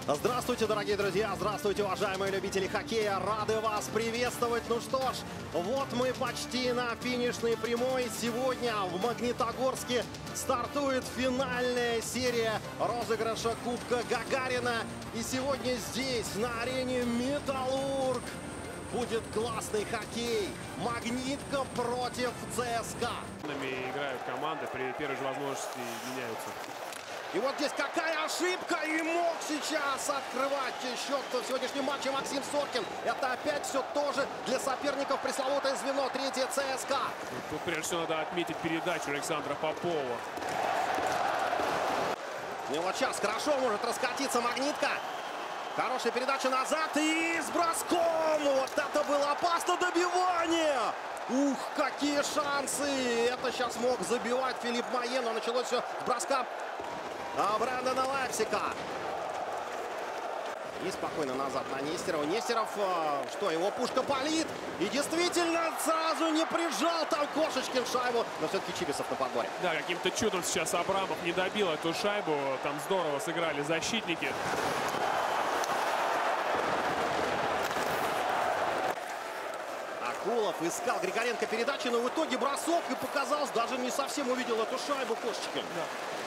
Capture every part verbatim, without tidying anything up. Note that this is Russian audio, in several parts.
Здравствуйте, дорогие друзья, здравствуйте, уважаемые любители хоккея, рады вас приветствовать. Ну что ж, вот мы почти на финишной прямой. Сегодня в Магнитогорске стартует финальная серия розыгрыша Кубка Гагарина. И сегодня здесь, на арене «Металлург», будет классный хоккей. Магнитка против ЦСКА. Играют команды, при первой же возможности меняются. И вот здесь какая ошибка! И мог сейчас открывать счет в сегодняшнем матче Максим Соркин. Это опять все тоже для соперников пресловутое звено. Третье ЦСКА. Тут прежде всего надо отметить передачу Александра Попова. И вот сейчас хорошо может раскатиться Магнитка. Хорошая передача назад и с броском. Вот это было опасно, добивание. Ух, какие шансы. Это сейчас мог забивать Филипп Майе, но началось все с броска а Брэндона Лапсика. И спокойно назад на Нестерова. Нестеров, что, его пушка палит. И действительно сразу не прижал там Кошечкин шайбу. Но все-таки Чибисов на подборе. Да, каким-то чудом сейчас Абрамов не добил эту шайбу. Там здорово сыграли защитники. Акулов искал Григоренко передачи, но в итоге бросок. И показалось, даже не совсем увидел эту шайбу Кошечкин. Да.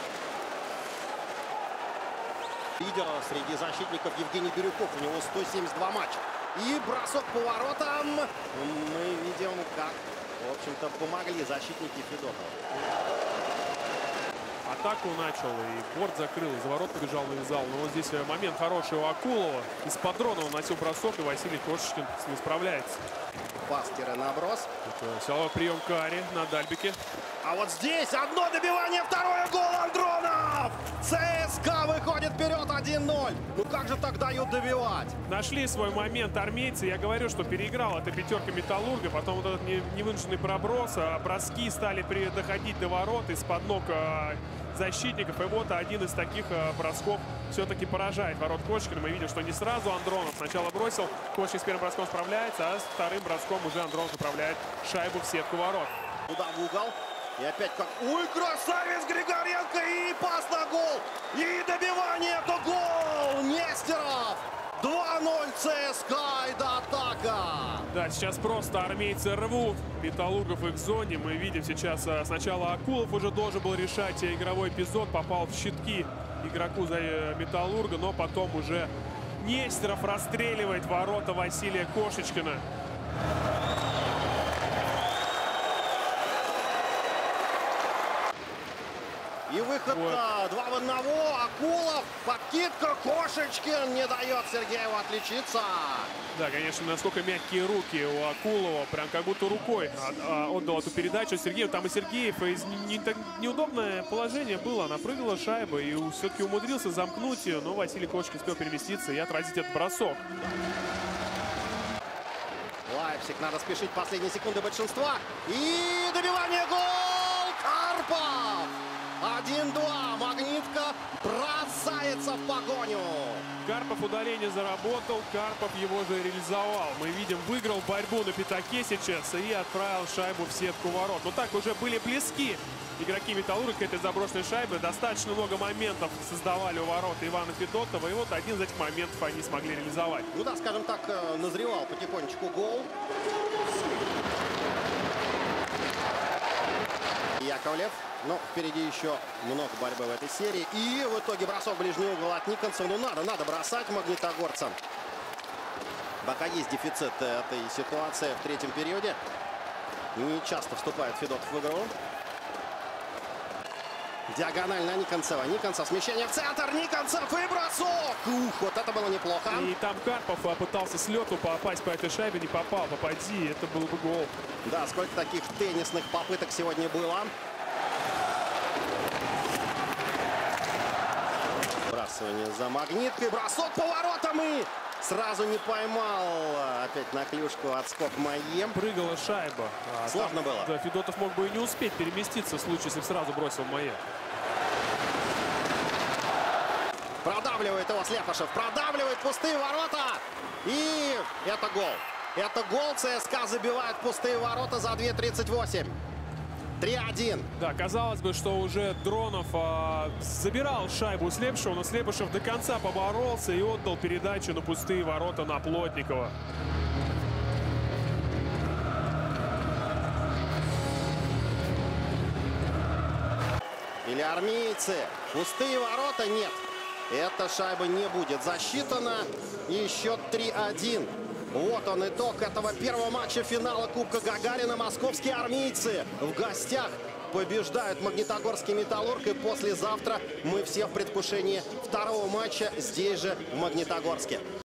Лидер среди защитников Евгений Бирюков. У него сто семьдесят два матча. И бросок по воротам. Мы видим, как, в общем-то, помогли защитники Федотова. Атаку начал, и борт закрыл, из ворот побежал, навязал. Но вот здесь момент хороший у Акулова. Из-под дрона он носил бросок, и Василий Кошечкин с ним справляется. Пас-наброс. Это силовой прием Кари на Дальбике. А вот здесь одно добивание, второе гол Андронов! ЦСКА выходит вперед один ноль. Ну как же так дают добивать? Нашли свой момент армейцы. Я говорю, что переиграл эта пятерка Металлурга. Потом вот этот невынужденный проброс. А броски стали доходить до ворот из-под ног защитников. И вот один из таких бросков все-таки поражает ворот Кошечкина. Мы видим, что не сразу Андронов сначала бросил. Кошечкин с первым броском справляется, а с вторым броском уже Андронов направляет шайбу в сетку ворот. Туда в угол. И опять как... Ой, красавец Григоренко! И пас на гол! И добивание! Это гол! Нестеров! два ноль ЦСКА! И до атака! Да, сейчас просто армейцы рвут Металлургов в их зоне. Мы видим сейчас сначала Акулов уже должен был решать игровой эпизод. Попал в щитки игроку за Металлурга. Но потом уже Нестеров расстреливает ворота Василия Кошечкина. И выход вот. Два в одного. Акулов. Подкидка. Кошечкин не дает Сергееву отличиться. Да, конечно, насколько мягкие руки у Акулова. Прям как будто рукой отдал эту передачу Сергею. Там и Сергеев из не, не, неудобное положение было. Она прыгала шайба и все-таки умудрился замкнуть ее. Но Василий Кошечкин успел переместиться и отразить этот бросок. Лайпциг. Надо спешить последние секунды большинства. И добивание. Гол! Карпов! один-два. Магнитка бросается в погоню. Карпов удаление заработал. Карпов его же реализовал. Мы видим, выиграл борьбу на пятаке сейчас и отправил шайбу в сетку ворот. Но так уже были близки игроки Металлурга к этой заброшенной шайбе. Достаточно много моментов создавали у ворот Ивана Федотова. И вот один из этих моментов они смогли реализовать. Ну да, скажем так, назревал потихонечку гол. Яковлев. Но впереди еще много борьбы в этой серии. И в итоге бросок в ближний угол от Никонцева. Ну надо, надо бросать магнитогорцам. Пока есть дефицит этой ситуации в третьем периоде. Не часто вступает Федотов в игру. Диагональ на Никонцева. Никонцев, смещение в центр. Никонцев и бросок. Ух, вот это было неплохо. И там Карпов пытался с лету попасть по этой шайбе. Не попал. Попади, это был бы гол. Да, сколько таких теннисных попыток сегодня было. Бросание за Магниткой. Бросок по воротам и сразу не поймал. Опять на клюшку отскок Майе. Прыгала шайба. А Сложно там, было. Да, Федотов мог бы и не успеть переместиться в случае, если бы сразу бросил Майе. Продавливает его Слепышев. Продавливает пустые ворота. И это гол. Это гол. ЦСКА забивает пустые ворота за две тридцать восемь. три один. Да, казалось бы, что уже Дронов а, забирал шайбу у Слепышева, но Слепышев до конца поборолся и отдал передачу на пустые ворота на Плотникова. Или армейцы. Пустые ворота? Нет. Эта шайба не будет засчитана. И счет три один. Вот он итог этого первого матча финала Кубка Гагарина. Московские армейцы в гостях побеждают Магнитогорский Металлург. И послезавтра мы все в предвкушении второго матча здесь же, в Магнитогорске.